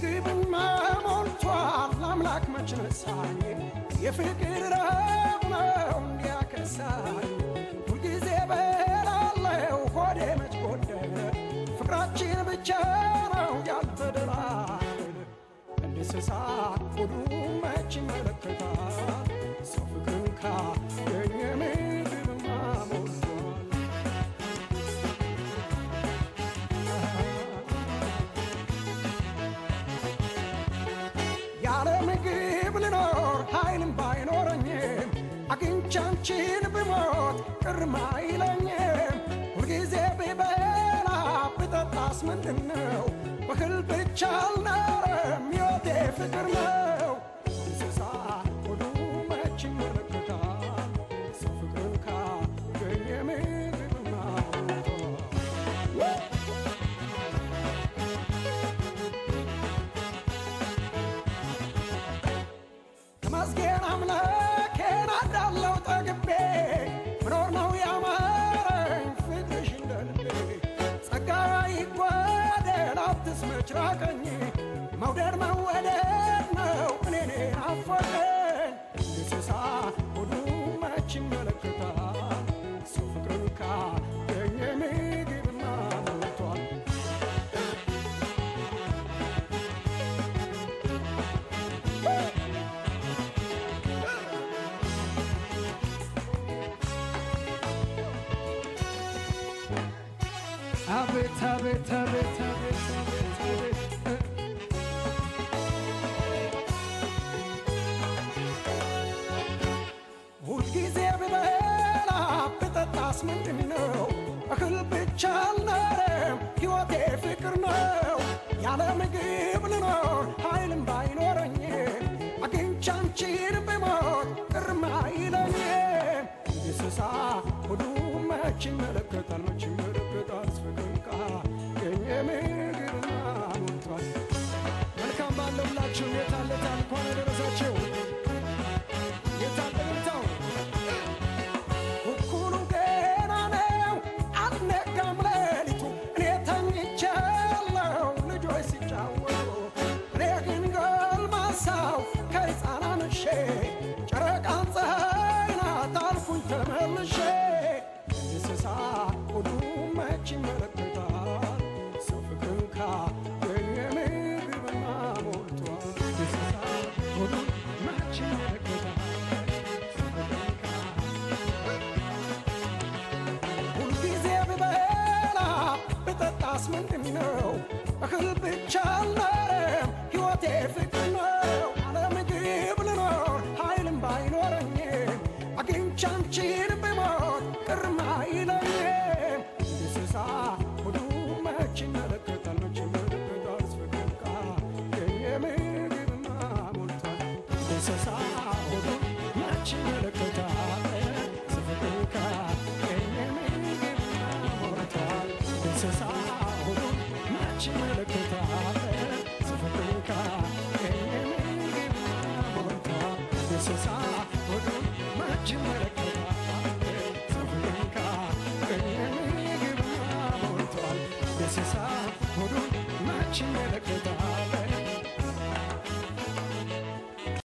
ምግብማ ሞልቷል አምላክ መች ነሳኝ የፍቅር ረሃብ ነው እንዲያከሳኝ ሁልጊዜ በላለሁ ሆዴ መች ጎደለ ፍቅራችን ብቻ ነው ያልተደላደለ እንስሳ ሁሉ መች ይመለከታል ሰው ፍቅርን ካገኘ ምግብማ ሞልቷል ያለ ምግብ ልኖር ኃይልም ባይኖረኝም አግኝቼ አንቺን ብሞት ቅርም አይለኝም ሁልጊዜ ብበላ ብጠጣስ ምንድነው በህል ብቻ አልኖርም ሕይወቴ ፍቅር ነው እንስሳ ሁሉ መች ይመለከታል ሰው ፍቅርን ካገኘ ምግብማ ሞልቷል ተመስገን አምላኬን አዳለው ጠግቤ መኖር ነው ያማረኝ ፍቅርሽ እንደ ልቤ ጸጋ ይጓደል አትስመች ራቀኝ መውደድ መወደድ ነው እኔ ናፈቀኝ እንስሳ ሁሉ መች ይመለከታል ሰው ፍቅርን ካገኘ ምግብማ ሞልቷል አቤት አቤት አቤት አቤት አቤት አቤት ሁልጊዜ ብበላ ብጠጣስ ምንድነው እህል ብቻ አልኖርም ሕይወቴ ፍቅር ነው ያለ ምግብ ልኖር ኃይልም ባይኖረኝም አግኝቼ አንቺን ብሞት ቅርም አይለኝም እንስሳ ሁሉ መች ይመለከታል መች ይመለከታል ፍቅርን ካገኘ ምግብማ ሞልቷል መልካም ባለው ሁላችሁም የታለታል እንኳን አደረሳችሁ የታለምታው እኩሉ ገና ነው አልነጋም ሌሊቱ እኔ ተኝቻለሁ ልጆች ሲጫወቱ እኔ ግን ጎልማሳው ከሕፃን አንሼ ጨረቃን ፀሐይ ናት አልኩኝ ተመልሼ እንስሳ ሁሉ መች ይመለከታል ሰው ፍቅርን ካገኘ ምግብማ ሞልቷል እንስሳ ሁሉ መች ይመለከታል ሰው ፍቅርን ሁልጊዜ ብበላ ብጠጣስ ምንድነው እህል ብቻ አልኖርም ሕይወቴ ፍቅር ነው ያለ ምግብ ልኖር ኃይልም ባይኖረኝም አግኝቼ አንቺን ብሞት ቅርም አይለኝም እንስሳ ሁሉ መች ይመለከታል መች ይመለከታል ፍቅርን ካገኘ ምግብማ ሞልቷል እንስሳ ሁሉ መች ይመለከታል ፍቅርን ካገኘ ምግብማ ሞልቷል እንስሳ ሁሉ መች ይመለከታል ፍቅርን ካገኘ ምግብማ ሞልቷል እንስሳ ሁሉ መች ይመለከታል ፍቅርን ካገኘ ምግብማ ሞልቷል እንስሳ ሁሉ መች ይመለከታል